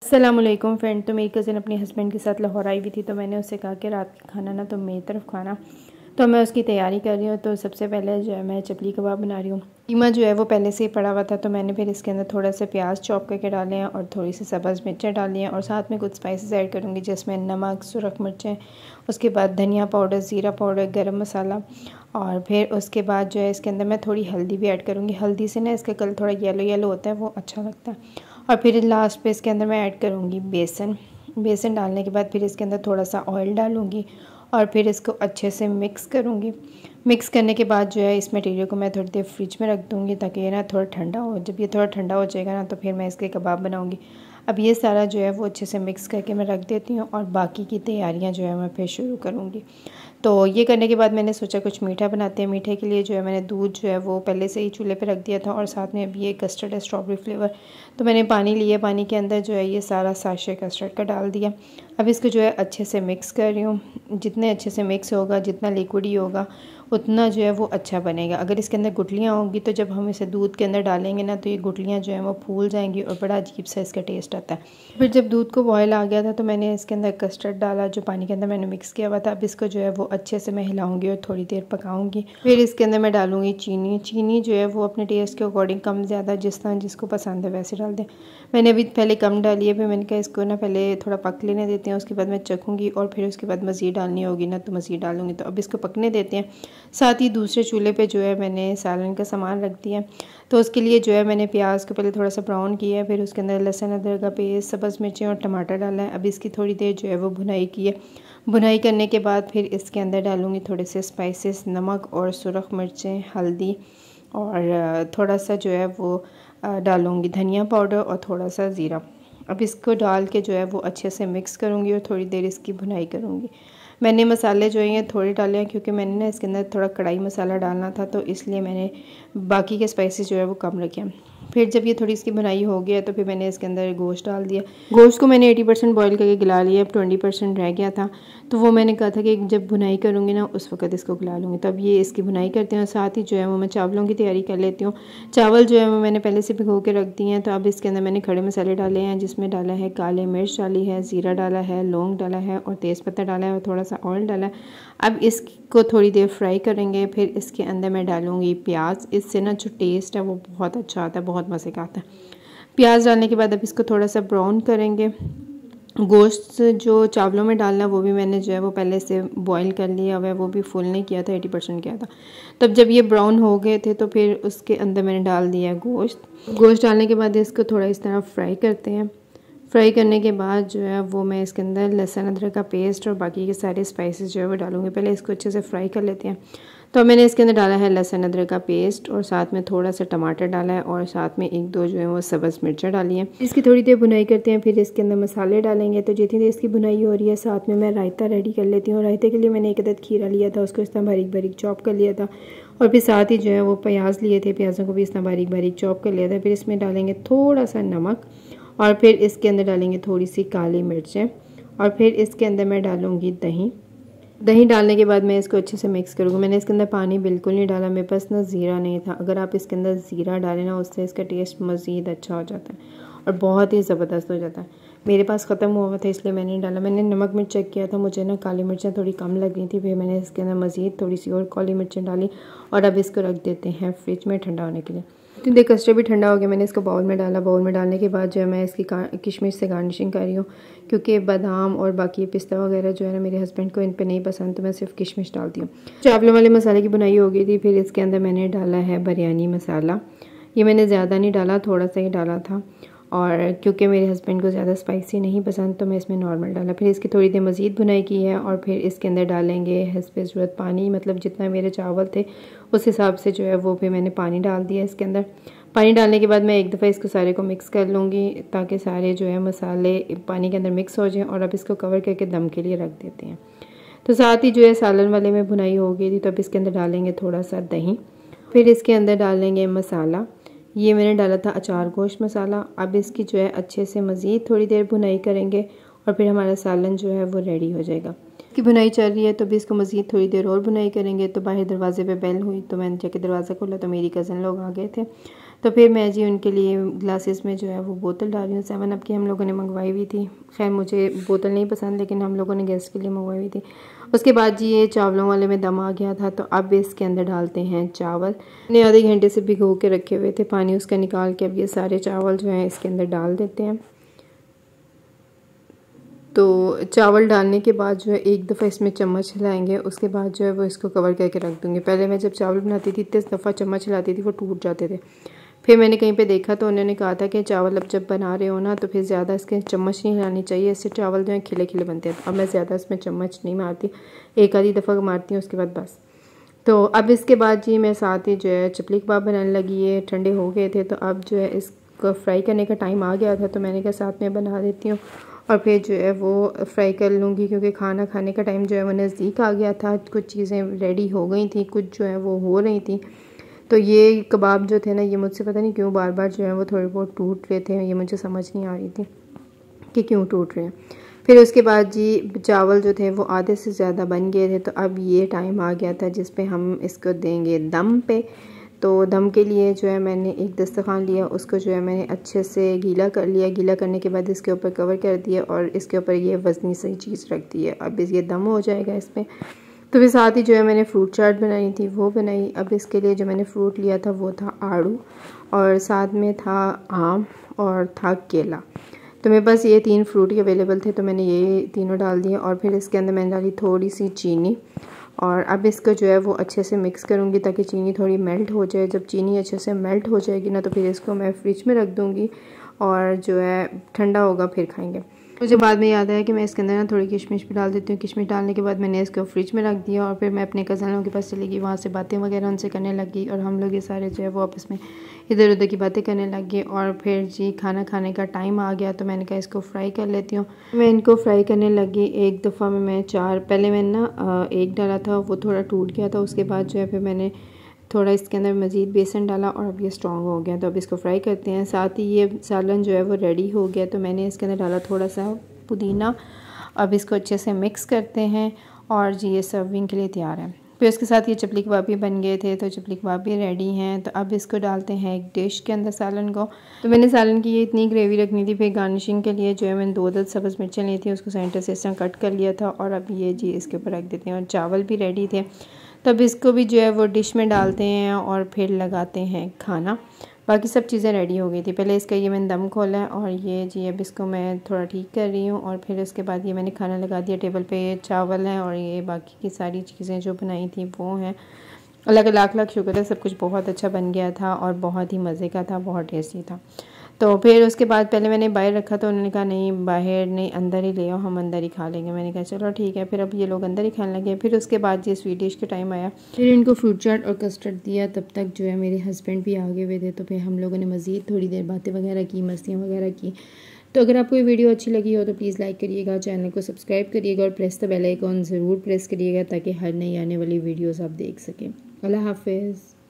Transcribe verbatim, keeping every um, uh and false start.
अस्सलामुअलैकुम फ्रेंड। तो मेरी कज़न अपने हस्बैंड के साथ लाहौर आई हुई थी, तो मैंने उससे कहा कि रात का खाना ना तो मेरी तरफ खाना। तो मैं उसकी तैयारी कर रही हूँ। तो सबसे पहले जो है मैं चपली कबाब बना रही हूँ। कीमा जो है वो पहले से ही पड़ा हुआ था, तो मैंने फिर इसके अंदर थोड़ा सा प्याज चॉप करके डाले हैं और थोड़ी सी सब्ज़ मिर्चें डाली हैं और साथ में कुछ स्पाइसेस ऐड करूँगी, जिसमें नमक, सुरख मिर्चें, उसके बाद धनिया पाउडर, ज़ीरा पाउडर, गरम मसाला, और फिर उसके बाद जो है इसके अंदर मैं थोड़ी हल्दी भी ऐड करूँगी। हल्दी से ना इसका कलर थोड़ा येलो येलो होता है, वो अच्छा लगता है। और फिर लास्ट पे इसके अंदर मैं ऐड करूँगी बेसन। बेसन डालने के बाद फिर इसके अंदर थोड़ा सा ऑयल डालूँगी और फिर इसको अच्छे से मिक्स करूँगी। मिक्स करने के बाद जो है इस मटेरियल को मैं थोड़ी देर फ्रिज में रख दूँगी, ताकि ये ना थोड़ा ठंडा हो। जब ये थोड़ा ठंडा हो जाएगा ना, तो फिर मैं इसके कबाब बनाऊँगी। अब ये सारा जो है वो अच्छे से मिक्स करके मैं रख देती हूँ और बाकी की तैयारियाँ जो है मैं फिर शुरू करूँगी। तो ये करने के बाद मैंने सोचा कुछ मीठा बनाते हैं। मीठे के लिए जो है मैंने दूध जो है वो पहले से ही चूल्हे पे रख दिया था और साथ में अभी ये कस्टर्ड है, स्ट्रॉबेरी फ्लेवर। तो मैंने पानी लिया, पानी के अंदर जो है ये सारा साशे कस्टर्ड का डाल दिया। अब इसको जो है अच्छे से मिक्स कर रही हूँ। जितने अच्छे से मिक्स होगा, जितना लिक्विडी होगा, उतना जो है वो अच्छा बनेगा। अगर इसके अंदर गुठलियाँ होंगी तो जब हम इसे दूध के अंदर डालेंगे ना, तो ये गुठलियाँ जो हैं वो फूल जाएंगी और बड़ा अजीब सा इसका टेस्ट आता है। फिर जब दूध को बॉयल आ गया था, तो मैंने इसके अंदर कस्टर्ड डाला जो पानी के अंदर मैंने मिक्स किया हुआ था। अब इसको जो है वो अच्छे से मैं हिलाऊंगी और थोड़ी देर पकाऊंगी। फिर इसके अंदर मैं डालूंगी चीनी। चीनी जो है वो अपने टेस्ट के अकॉर्डिंग कम ज़्यादा जिस तरह जिसको पसंद है वैसे डाल दें। मैंने अभी पहले कम डाली है, फिर मैंने कहा इसको ना पहले थोड़ा पक लेने देते हैं, उसके बाद मैं चखूँगी और फिर उसके बाद मज़ीद डालनी होगी ना तो मज़ीद डालूँगी। तो अब इसको पकने देते हैं। साथ ही दूसरे चूल्हे पे जो है मैंने सालन का सामान रख दिया। तो उसके लिए जो है मैंने प्याज को पहले थोड़ा सा ब्राउन किया है, फिर उसके अंदर लहसुन अदरक का पेस्ट, सब्ज़ मिर्चें और टमाटर डाला है। अब इसकी थोड़ी देर जो है वो भुनाई की है। भुनाई करने के बाद फिर इसके अंदर डालूँगी थोड़े से स्पाइसेस, नमक और सुरख मिर्चें, हल्दी, और थोड़ा सा जो है वो डालूँगी धनिया पाउडर और थोड़ा सा ज़ीरा। अब इसको डाल के जो है वो अच्छे से मिक्स करूँगी और थोड़ी देर इसकी भुनाई करूँगी। मैंने मसाले जो हैं थोड़े डाले हैं, क्योंकि मैंने ना इसके अंदर थोड़ा कढ़ाई मसाला डालना था, तो इसलिए मैंने बाकी के स्पाइसेस जो है वो कम रखे हैं। फिर जब ये थोड़ी इसकी भुनाई हो गया, तो फिर मैंने इसके अंदर गोश्त डाल दिया। गोश्त को मैंने अस्सी परसेंट बॉईल करके गला लिया, अब बीस परसेंट रह गया था, तो वो मैंने कहा था कि जब भुनाई करूँगी ना उस वक्त इसको गला लूँगी। तब ये इसकी भुनाई करते हैं और साथ ही जो है वो मैं चावलों की तैयारी कर लेती हूँ। चावल जो है वो मैंने पहले से भिगो के रख दिए हैं। तो अब इसके अंदर मैंने खड़े मसाले डाले हैं, जिसमें डाला है काले मिर्च डाली है, ज़ीरा डाला है, लौंग डाला है और तेज़पत्ता डाला है और थोड़ा सा ऑयल डाला है। अब इसको थोड़ी देर फ्राई करेंगे। फिर इसके अंदर मैं डालूँगी प्याज। इससे ना जो टेस्ट है वो बहुत अच्छा आता है, बहुत मज़े का आता है। प्याज डालने के बाद अब इसको थोड़ा सा ब्राउन करेंगे। गोश्त जो चावलों में डालना है वो भी मैंने जो है वो पहले से बॉईल कर लिया हुआ है, वो भी फुल नहीं किया था, अस्सी परसेंट किया था। तब जब ये ब्राउन हो गए थे तो फिर उसके अंदर मैंने डाल दिया गोश्त। गोश्त डालने के बाद इसको थोड़ा इस तरह फ्राई करते हैं। फ्राई करने के बाद जो है वो मैं इसके अंदर लहसुन अदरक का पेस्ट और बाकी के सारे स्पाइसेस जो है वो डालूँगी। पहले इसको अच्छे से फ्राई कर लेते हैं। तो मैंने इसके अंदर डाला है लहसुन अदरक का पेस्ट और साथ में थोड़ा सा टमाटर डाला है और साथ में एक दो जो है वो सब्ज़ मिर्चें डाली हैं। इसकी थोड़ी देर भुनाई करते हैं, फिर इसके अंदर मसाले डालेंगे। तो जितनी देर इसकी भुनाई हो रही है, साथ में मैं रायता रेडी कर लेती हूँ। रायते के लिए मैंने एक अदद खीरा लिया था, उसको इस तरह बारीक बारीक चॉप कर लिया था और फिर साथ ही जो है वो प्याज लिए थे, प्याज़ों को भी इस तरह बारीक बारीक चॉप कर लिया था। फिर इसमें डालेंगे थोड़ा सा नमक और फिर इसके अंदर डालेंगे थोड़ी सी काली मिर्चें और फिर इसके अंदर मैं डालूँगी दही। दही डालने के बाद मैं इसको अच्छे से मिक्स करूँगी। मैंने इसके अंदर पानी बिल्कुल नहीं डाला, मेरे पास ना ज़ीरा नहीं था। अगर आप इसके अंदर ज़ीरा डालें ना, उससे इसका टेस्ट मज़ीद अच्छा हो जाता है और बहुत ही ज़बरदस्त हो जाता है। मेरे पास ख़त्म हुआ हुआ था इसलिए मैंने नहीं डाला। मैंने नमक मिर्च चेक किया था, मुझे ना काली मिर्चें थोड़ी कम लग रही थी, फिर मैंने इसके अंदर मज़ीद थोड़ी सी और काली मिर्चें डाली और अब इसको रख देते हैं फ्रिज में ठंडा होने के लिए। तो देख कस्टर्ड भी ठंडा हो गया, मैंने इसको बाउल में डाला। बाउल में डालने के बाद जो है मैं इसकी किशमिश से गार्निशिंग कर रही हूँ, क्योंकि बादाम और बाकी पिस्ता वगैरह जो है ना मेरे हस्बैंड को इन पे नहीं पसंद, तो मैं सिर्फ किशमिश डालती हूँ। चावलों वाले मसाले की बुनाई हो गई थी। फिर इसके अंदर मैंने डाला है बिरयानी मसाला। ये मैंने ज़्यादा नहीं डाला, थोड़ा सा ही डाला था, और क्योंकि मेरे हस्बैंड को ज़्यादा स्पाइसी नहीं पसंद तो मैं इसमें नॉर्मल डाला। फिर इसकी थोड़ी देर मज़ीद भुनाई की है और फिर इसके अंदर डालेंगे हस्बे ज़रूरत पानी, मतलब जितना मेरे चावल थे उस हिसाब से जो है वो भी मैंने पानी डाल दिया इसके अंदर। पानी डालने के बाद मैं एक दफ़ा इसको सारे को मिक्स कर लूँगी, ताकि सारे जो है मसाले पानी के अंदर मिक्स हो जाएँ, और अब इसको कवर करके दम के लिए रख देते हैं। तो साथ ही जो है सालन वाले में भुनाई हो गई थी, तो अब इसके अंदर डालेंगे थोड़ा सा दही। फिर इसके अंदर डालेंगे मसाला, ये मैंने डाला था अचार गोश्त मसाला। अब इसकी जो है अच्छे से मज़ीद थोड़ी देर भुनाई करेंगे और फिर हमारा सालन जो है वो रेडी हो जाएगा। इसकी भुनाई चल रही है, तो भी इसको मज़ीद थोड़ी देर और भुनाई करेंगे। तो बाहर दरवाजे पे बेल हुई, तो मैंने जाके दरवाज़ा खोला तो मेरी कज़न लोग आ गए थे। तो फिर मैं जी उनके लिए ग्लासेस में जो है वो बोतल डाल रही हूँ। सेवन अप की हम लोगों ने मंगवाई हुई थी। खैर मुझे बोतल नहीं पसंद, लेकिन हम लोगों ने गेस्ट के लिए मंगवाई हुई थी। उसके बाद जी ये चावलों वाले में दम आ गया था, तो अब इसके अंदर डालते हैं चावल। मैंने आधे घंटे से भिगो के रखे हुए थे, पानी उसका निकाल के अब ये सारे चावल जो हैं इसके अंदर डाल देते हैं। तो चावल डालने के बाद जो है एक दफ़ा इसमें चम्मच हिलाएंगे, उसके बाद जो है वो इसको कवर करके रख दूँगी। पहले मैं जब चावल बनाती थी इतने दफ़ा चम्मच हिलाती थी वो टूट जाते थे। फिर मैंने कहीं पे देखा तो उन्होंने कहा था कि चावल अब जब बना रहे हो ना तो फिर ज़्यादा इसके चम्मच नहीं हिलानी चाहिए, इससे चावल जो है खिले खिले बनते हैं। अब मैं ज़्यादा इसमें चम्मच नहीं मारती, एक आधी दफ़ा मारती हूँ उसके बाद बस। तो अब इसके बाद जी मैं साथ ही जो है चपली कबाब बनाने लगी। है ठंडे हो गए थे, तो अब जो है इसको फ्राई करने का टाइम आ गया था, तो मैंने कहा साथ में बना देती हूँ और फिर जो है वो फ्राई कर लूँगी, क्योंकि खाना खाने का टाइम जो है वो नज़दीक आ गया था। कुछ चीज़ें रेडी हो गई थी, कुछ जो है वो हो रही थी। तो ये कबाब जो थे ना, ये मुझसे पता नहीं क्यों बार बार जो है वो थोड़े बहुत टूट रहे थे। ये मुझे समझ नहीं आ रही थी कि क्यों टूट रहे हैं। फिर उसके बाद जी चावल जो थे वो आधे से ज़्यादा बन गए थे, तो अब ये टाइम आ गया था जिस पे हम इसको देंगे दम पे। तो दम के लिए जो है मैंने एक दस्तरखान लिया, उसको जो है मैंने अच्छे से गीला कर लिया। गीला करने के बाद इसके ऊपर कवर कर दिया और इसके ऊपर ये वज़नी सी चीज़ रख दी है। अब ये दम हो जाएगा इसमें। तो फिर साथ ही जो है मैंने फ्रूट चाट बनाई थी वो बनाई। अब इसके लिए जो मैंने फ्रूट लिया था वो था आड़ू, और साथ में था आम और था केला। तो मेरे पास ये तीन फ्रूट ही अवेलेबल थे, तो मैंने ये तीनों डाल दिए। और फिर इसके अंदर मैंने डाली थोड़ी सी चीनी, और अब इसको जो है वो अच्छे से मिक्स करूँगी ताकि चीनी थोड़ी मेल्ट हो जाए। जब चीनी अच्छे से मेल्ट हो जाएगी ना, तो फिर इसको मैं फ्रिज में रख दूँगी और जो है ठंडा होगा फिर खाएंगे। मुझे बाद में याद आया कि मैं इसके अंदर ना थोड़ी किशमिश भी डाल देती हूँ। किशमिश डालने के बाद मैंने इसको फ्रिज में रख दिया और फिर मैं अपने कज़नों के पास चली गई, वहाँ से बातें वगैरह उनसे करने लगी और हम लोग ये सारे जो है वो आपस में इधर उधर की बातें करने लग गए। और फिर जी खाना खाने का टाइम आ गया, तो मैंने कहा इसको फ्राई कर लेती हूँ। मैं इनको फ्राई करने लगी। एक दफ़ा में मैं चार, पहले मैंने ना एक डाला था वो थोड़ा टूट गया था, उसके बाद जो है फिर मैंने थोड़ा इसके अंदर मज़ीद बेसन डाला और अब ये स्ट्रॉन्ग हो गया। तो अब इसको फ्राई करते हैं। साथ ही ये सालन जो है वो रेडी हो गया, तो मैंने इसके अंदर डाला थोड़ा सा पुदीना। अब इसको अच्छे से मिक्स करते हैं और जी ये सर्विंग के लिए तैयार है। फिर उसके साथ ये चपली कबाब भी बन गए थे, तो चपली कबाब भी रेडी हैं। तो अब इसको डालते हैं एक डिश के अंदर सालन को। तो मैंने सालन की ये इतनी ग्रेवी रखनी थी, फिर गार्निशिंग के लिए जो है मैंने दो दस सब्ज़ मिर्चें ली थी, उसको सेंटर से इस तरह कट कर लिया था और अब ये जी इसके ऊपर रख देते हैं। और चावल भी रेडी थे, तब इसको भी जो है वो डिश में डालते हैं और फिर लगाते हैं खाना। बाकी सब चीज़ें रेडी हो गई थी। पहले इसका ये मैंने दम खोला है और ये जी अब इसको मैं थोड़ा ठीक कर रही हूँ और फिर उसके बाद ये मैंने खाना लगा दिया टेबल पे। ये चावल हैं और ये बाकी की सारी चीज़ें जो बनाई थी वो हैं। अल्लाह का लाख लाख शुक्र है, सब कुछ बहुत अच्छा बन गया था और बहुत ही मज़े का था, बहुत टेस्टी था। तो फिर उसके बाद पहले मैंने बाहर रखा, तो उन्होंने कहा नहीं बाहर नहीं, अंदर ही ले आओ, हम अंदर ही खा लेंगे। मैंने कहा चलो ठीक है। फिर अब ये लोग अंदर ही खाने लगे। फिर उसके बाद जी स्वीट डिश के टाइम आया, फिर इनको फ्रूट चाट और कस्टर्ड दिया। तब तक जो है मेरे हस्बैंड भी आगे हुए थे, तो फिर हम लोगों ने मज़ीद थोड़ी देर बातें वगैरह की, मस्तियाँ वगैरह की। तो अगर आपको ये वीडियो अच्छी लगी हो तो प्लीज़ लाइक करिएगा, चैनल को सब्सक्राइब करिएगा और प्रेस द बेल आइकॉन ज़रूर प्रेस करिएगा ताकि हर नई आने वाली वीडियोज़ आप देख सकें। अल्लाह हाफ़िज़।